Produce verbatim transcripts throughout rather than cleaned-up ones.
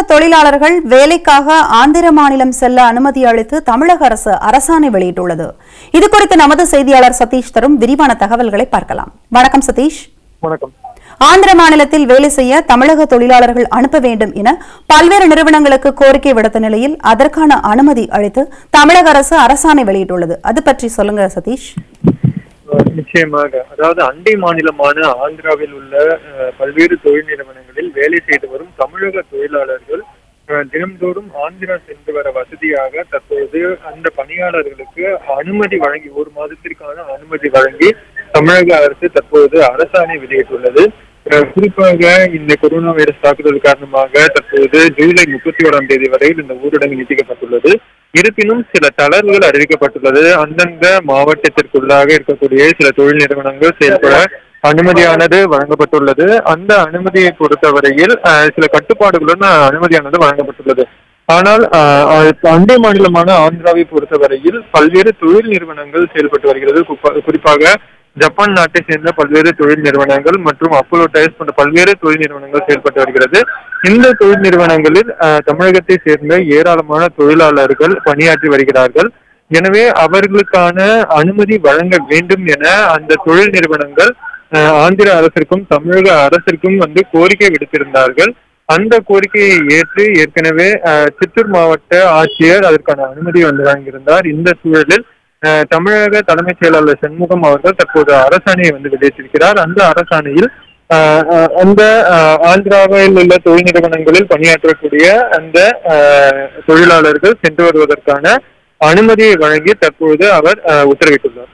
தொழிலாளர்கள் வேலைக்காக ஆந்திர மாநிலம் செல்ல அனுமதி அளித்து தமிழக அரசு அரசாணை வெளியிட்டுள்ளது. இதுகுறித்து நமது செய்தியாளர் சதீஷ் தரும் விரிவான தகவல்களை பார்க்கலாம். வணக்கம் சதீஷ். வணக்கம். ஆந்திர மாநிலத்தில் வேலை செய்ய தமிழக தொழிலாளர்கள் அனுப்ப வேண்டும் என பல்வேறு நிறுவனங்களுக்கு கோரிக்கை விடுத்த நிலையில் அதற்கான அனுமதி அளித்து தமிழக அரசு அரசாணை வெளியிட்டுள்ளது. அது பற்றி சொல்லுங்க சதீஷ். நிச்சயமாக, அதாவது அண்டை மாநிலமான ஆந்திராவில் உள்ள பல்வேறு தொழில் நிறுவனங்களில் வேலை செய்து வரும் தமிழக தொழிலாளர்கள் தினம்தோறும் ஆந்திரா சென்று வர வசதியாக தற்போது அந்த பணியாளர்களுக்கு அனுமதி வழங்கி ஒரு மாதத்திற்கான அனுமதி வழங்கி தமிழக அரசு தற்போது அரசாணை வெளியிட்டுள்ளது. குறிப்பாக இந்த கொரோனா வைரஸ் தாக்குதல் காரணமாக தற்போது ஜூலை முப்பத்தி ஓராம் தேதி வரையில் இந்த ஊரடங்கு நீட்டிக்கப்பட்டுள்ளது. இருப்பினும் சில தளர்வுகள் அறிவிக்கப்பட்டுள்ளது. அந்தந்த மாவட்டத்திற்குள்ளாக இருக்கக்கூடிய சில தொழில் நிறுவனங்கள் செயல்பட அனுமதியானது வழங்கப்பட்டுள்ளது. அந்த அனுமதியை பொறுத்தவரையில் சில கட்டுப்பாடுகளுடன் அனுமதியானது வழங்கப்பட்டுள்ளது. ஆனால் அண்டை மாநிலமான ஆந்திராவை பொறுத்தவரையில் பல்வேறு தொழில் நிறுவனங்கள் செயல்பட்டு வருகிறது. குறிப்பாக ஜப்பான் நாட்டை சேர்ந்த பல்வேறு தொழில் நிறுவனங்கள் மற்றும் அப்போலோ டயர்ஸ் போன்ற பல்வேறு தொழில் நிறுவனங்கள் செயல்பட்டு வருகிறது. இந்த தொழில் நிறுவனங்களில் தமிழகத்தை சேர்ந்த ஏராளமான தொழிலாளர்கள் பணியாற்றி வருகிறார்கள். எனவே அவர்களுக்கான அனுமதி வழங்க வேண்டும் என அந்த தொழில் நிறுவனங்கள் ஆந்திர அரசிற்கும் தமிழக அரசிற்கும் வந்து கோரிக்கை விடுத்திருந்தார்கள். அந்த கோரிக்கையை ஏற்று ஏற்கனவே சித்தூர் மாவட்ட ஆட்சியர் அதற்கான அனுமதி வந்து வழங்கியிருந்தார். இந்த சூழலில் தமிழக தலைமைச் செயலாளர் சண்முகம் அவர்கள் தற்போது அரசாணையை வந்து வெளியிட்டிருக்கிறார். அந்த அரசாணையில் அந்த ஆந்திராவில் உள்ள தொழில் நிறுவனங்களில் பணியாற்றக்கூடிய அந்த தொழிலாளர்கள் சென்று வருவதற்கான அனுமதியை வழங்கி தற்போது அவர் உத்தரவிட்டுள்ளார்.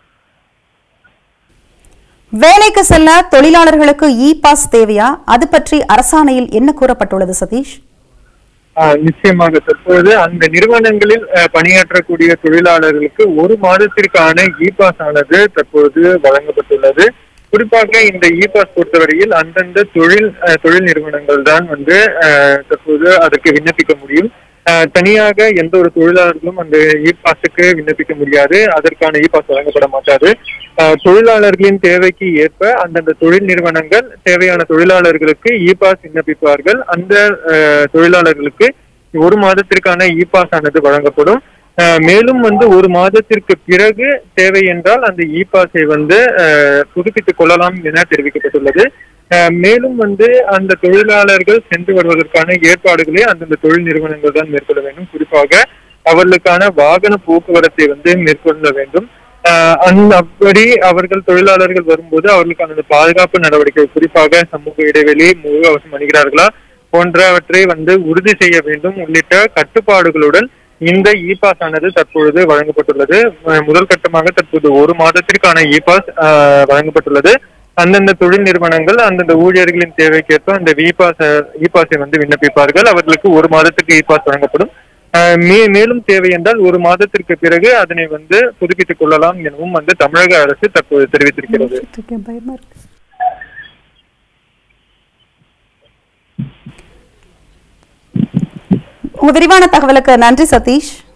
வேலைக்கு செல்ல தொழிலாளர்களுக்கு இ பாஸ் தேவையா? அது பற்றி அரசாணையில் என்ன கூறப்பட்டுள்ளது சதீஷ்? நிச்சயமாக, தற்போது அந்த நிறுவனங்களில் பணியாற்றக்கூடிய தொழிலாளர்களுக்கு ஒரு மாதத்திற்கான இ பாஸ் ஆனது தற்போது வழங்கப்பட்டுள்ளது. குறிப்பாக இந்த இ பாஸ் பொறுத்தவரையில் அந்தந்த தொழில் தொழில் நிறுவனங்கள் தான் வந்து தற்போது அதற்கு விண்ணப்பிக்க முடியும். தனியாக எந்த ஒரு தொழிலாளர்களும் அந்த இ பாஸுக்கு விண்ணப்பிக்க முடியாது. அதற்கான இ பாஸ் வழங்கப்பட மாட்டாது. தொழிலாளர்களின் தேவைக்கு ஏற்ப அந்தந்த தொழில் நிறுவனங்கள் தேவையான தொழிலாளர்களுக்கு இ பாஸ் விண்ணப்பிப்பார்கள். அந்த தொழிலாளர்களுக்கு ஒரு மாதத்திற்கான இ பாஸ் ஆனது வழங்கப்படும். மேலும் வந்து ஒரு மாதத்திற்கு பிறகு தேவை என்றால் அந்த இ பாஸை வந்து புதுப்பித்துக் கொள்ளலாம் என தெரிவிக்கப்பட்டுள்ளது. மேலும் வந்து அந்த தொழிலாளர்கள் சென்று வருவதற்கான ஏற்பாடுகளை அந்தந்த தொழில் நிறுவனங்கள் தான் மேற்கொள்ள வேண்டும். குறிப்பாக அவர்களுக்கான வாகன போக்குவரத்தை வந்து மேற்கொள்ள வேண்டும். அந்த அப்படி அவர்கள் தொழிலாளர்கள் வரும்போது அவர்களுக்கான பாதுகாப்பு நடவடிக்கை, குறிப்பாக சமூக இடைவெளி, முழு அவசியம் அணிகிறார்களா போன்றவற்றை வந்து உறுதி செய்ய வேண்டும் உள்ளிட்ட கட்டுப்பாடுகளுடன் இந்த இ பாஸ் ஆனது தற்பொழுது வழங்கப்பட்டுள்ளது. முதல் கட்டமாக தற்போது ஒரு மாதத்திற்கான இ பாஸ் வழங்கப்பட்டுள்ளது. அந்தந்த தொழில் நிறுவனங்கள் அந்தந்த ஊழியர்களின் தேவைக்கேற்ப அந்த இ பாஸ் இ பாஸை வந்து விண்ணப்பிப்பார்கள். அவர்களுக்கு ஒரு மாதத்துக்கு இ பாஸ் வழங்கப்படும். மே மேலும் தேவை என்றால் ஒரு மாதத்திற்கு பிறகு அதனை வந்து புதுப்பித்துக் கொள்ளலாம் எனவும் வந்து தமிழக அரசு தற்போது தெரிவித்திருக்கிறது. உங்க விரிவான தகவலுக்கு நன்றி சதீஷ்.